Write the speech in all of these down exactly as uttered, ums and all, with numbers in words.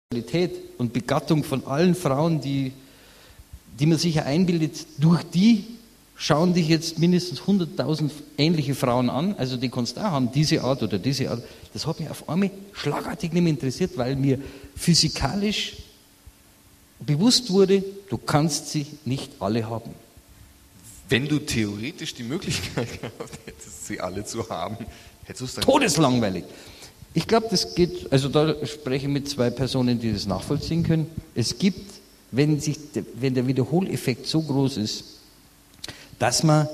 Qualität und Begattung von allen Frauen, die, die man sich ja einbildet, durch die schauen dich jetzt mindestens hunderttausend ähnliche Frauen an, also die kannst du auch haben, diese Art oder diese Art. Das hat mich auf einmal schlagartig nicht mehr interessiert, weil mir physikalisch bewusst wurde, du kannst sie nicht alle haben. Wenn du theoretisch die Möglichkeit gehabt hättest, sie alle zu haben, hättest du es dann... Todeslangweilig. Ich glaube, das geht, also da spreche ich mit zwei Personen, die das nachvollziehen können. Es gibt, wenn, sich, wenn der Wiederholeffekt so groß ist, dass man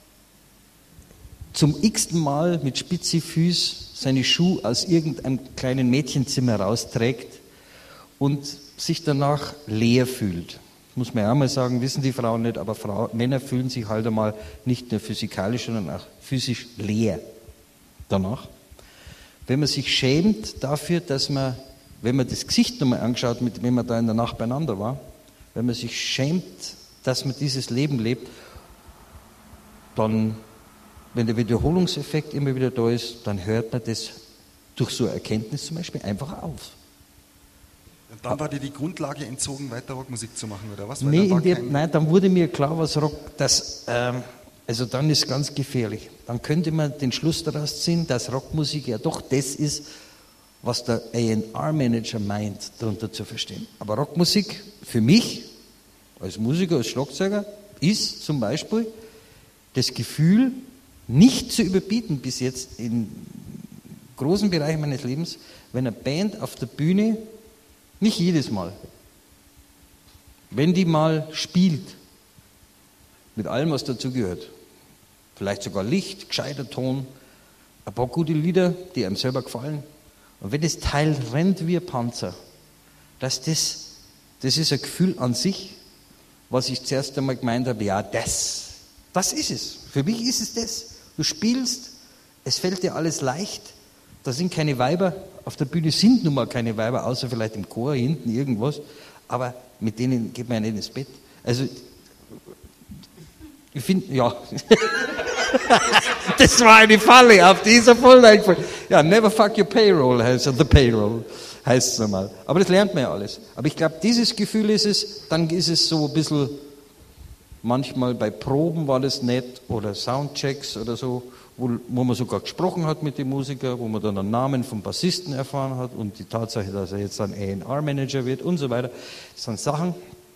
zum x-ten Mal mit spitze Füß seine Schuhe aus irgendeinem kleinen Mädchenzimmer rausträgt und sich danach leer fühlt. Muss man ja auch mal sagen, wissen die Frauen nicht, aber Frau, Männer fühlen sich halt einmal nicht nur physikalisch, sondern auch physisch leer danach. Wenn man sich schämt dafür, dass man, wenn man das Gesicht nochmal angeschaut, mit wem man da in der Nacht beieinander war, wenn man sich schämt, dass man dieses Leben lebt, dann, wenn der Wiederholungseffekt immer wieder da ist, dann hört man das durch so eine Erkenntnis zum Beispiel einfach auf. Und dann war dir die Grundlage entzogen, weiter Rockmusik zu machen, oder was? Weil nee, dann der, nein, dann wurde mir klar, was Rock, das, ähm, also dann ist ganz gefährlich. Dann könnte man den Schluss daraus ziehen, dass Rockmusik ja doch das ist, was der A and R-Manager meint, darunter zu verstehen. Aber Rockmusik für mich, als Musiker, als Schlagzeuger, ist zum Beispiel das Gefühl, nicht zu überbieten bis jetzt in großen Bereichen meines Lebens, wenn eine Band auf der Bühne, nicht jedes Mal, wenn die mal spielt, mit allem, was dazugehört, vielleicht sogar Licht, gescheiter Ton, ein paar gute Lieder, die einem selber gefallen. Und wenn das Teil rennt wie ein Panzer, dass das, das ist ein Gefühl an sich, was ich zuerst einmal gemeint habe, ja, das, das ist es. Für mich ist es das. Du spielst, es fällt dir alles leicht, da sind keine Weiber, auf der Bühne sind nun mal keine Weiber, außer vielleicht im Chor, hinten irgendwas, aber mit denen geht man ja nicht ins Bett. Also, ich finde, ja, das war eine Falle, auf die ist er voll eingefallen. Ja, never fuck your payroll, heißt the payroll, heißt es einmal. Aber das lernt man ja alles. Aber ich glaube, dieses Gefühl ist es, dann ist es so ein bisschen, manchmal bei Proben war das nett oder Soundchecks oder so, wo, wo man sogar gesprochen hat mit dem Musiker, wo man dann einen Namen vom Bassisten erfahren hat und die Tatsache, dass er jetzt ein A and R-Manager wird und so weiter. Das sind Sachen,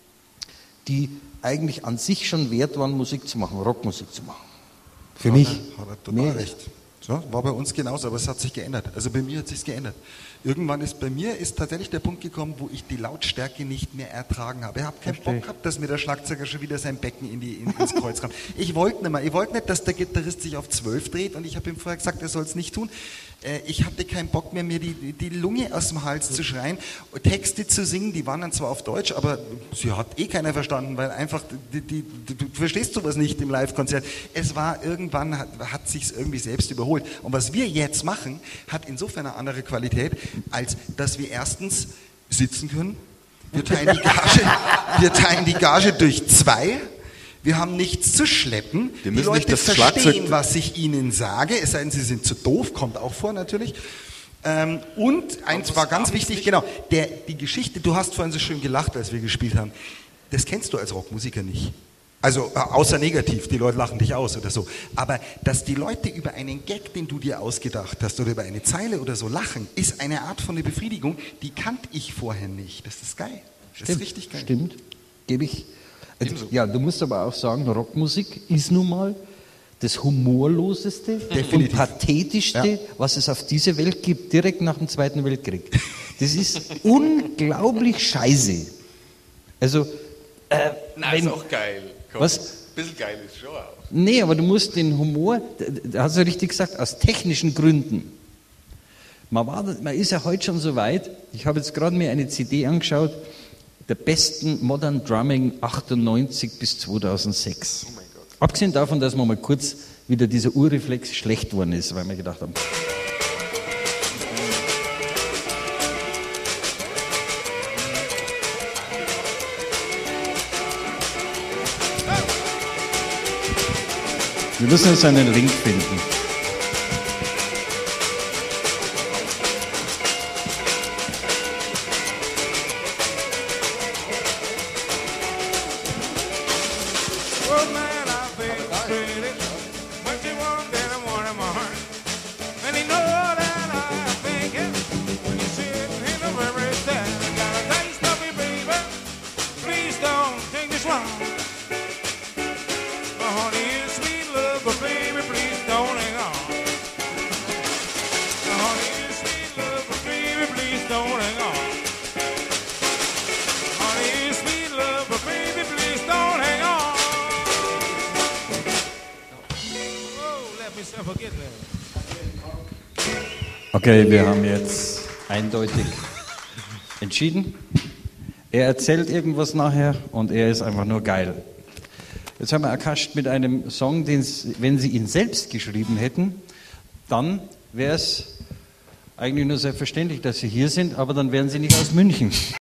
die eigentlich an sich schon wert waren, Musik zu machen, Rockmusik zu machen. Für ja, mich. Hat er total mehr. Recht. So, war bei uns genauso, aber es hat sich geändert. Also bei mir hat es sich geändert. Irgendwann ist bei mir ist tatsächlich der Punkt gekommen, wo ich die Lautstärke nicht mehr ertragen habe. Ich habe keinen Bock gehabt, dass mir der Schlagzeuger schon wieder sein Becken in die, in, ins Kreuz rammt. Ich wollte nicht mehr. Ich wollte nicht, dass der Gitarrist sich auf zwölf dreht und ich habe ihm vorher gesagt, er soll es nicht tun. Ich hatte keinen Bock mehr, mir die, die Lunge aus dem Hals zu schreien, Texte zu singen, die waren dann zwar auf Deutsch, aber sie hat eh keiner verstanden, weil einfach, die, die, die, du verstehst sowas nicht im Live-Konzert. Es war irgendwann, hat, hat sich's irgendwie selbst überholt. Und was wir jetzt machen, hat insofern eine andere Qualität, als dass wir erstens sitzen können, wir teilen die Gage, wir teilen die Gage durch zwei, wir haben nichts zu schleppen. Die Leute verstehen, was ich ihnen sage, es sei denn, sie sind zu doof, kommt auch vor natürlich. Ähm, und eins war ganz wichtig, genau, der, die Geschichte, du hast vorhin so schön gelacht, als wir gespielt haben, das kennst du als Rockmusiker nicht. Also außer negativ, die Leute lachen dich aus oder so. Aber dass die Leute über einen Gag, den du dir ausgedacht hast, oder über eine Zeile oder so lachen, ist eine Art von der Befriedigung, die kannte ich vorher nicht. Das ist geil. Das Stimmt, ist richtig geil. Stimmt, gebe ich. Also, ja, du musst aber auch sagen, Rockmusik ist nun mal das humorloseste Definitiv. und pathetischste, ja. was es auf dieser Welt gibt, direkt nach dem Zweiten Weltkrieg. Das ist unglaublich scheiße. Also, äh, Na, wenn, ist auch geil. Komm, was? Ein bisschen geil ist schon auch. Nee, aber du musst den Humor, da hast du richtig gesagt, aus technischen Gründen. Man, war, man ist ja heute schon so weit, ich habe jetzt gerade mir eine C D angeschaut, der besten Modern Drumming achtundneunzig bis zweitausendsechs. Oh mein Gott. Abgesehen davon, dass man mal kurz wieder dieser Urreflex schlecht worden ist, weil wir gedacht haben, wir müssen jetzt einen Link finden. Okay, wir haben jetzt eindeutig entschieden. Er erzählt irgendwas nachher und er ist einfach nur geil. Jetzt haben wir Akasht mit einem Song, den, wenn Sie ihn selbst geschrieben hätten, dann wäre es eigentlich nur selbstverständlich, dass Sie hier sind, aber dann wären Sie nicht aus München.